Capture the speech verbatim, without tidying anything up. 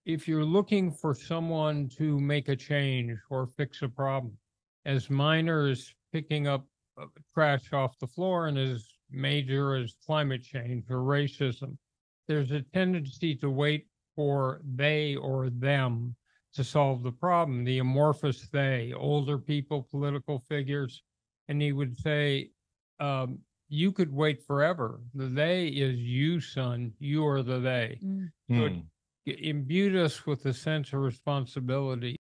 if you're looking for someone to make a change or fix a problem, as minor as picking up uh, trash off the floor and as major as climate change or racism, there's a tendency to wait for they or them to solve the problem, the amorphous they, older people, political figures. And he would say, um, you could wait forever. The they is you, son. You are the they. Mm. So Hmm. it imbued us with a sense of responsibility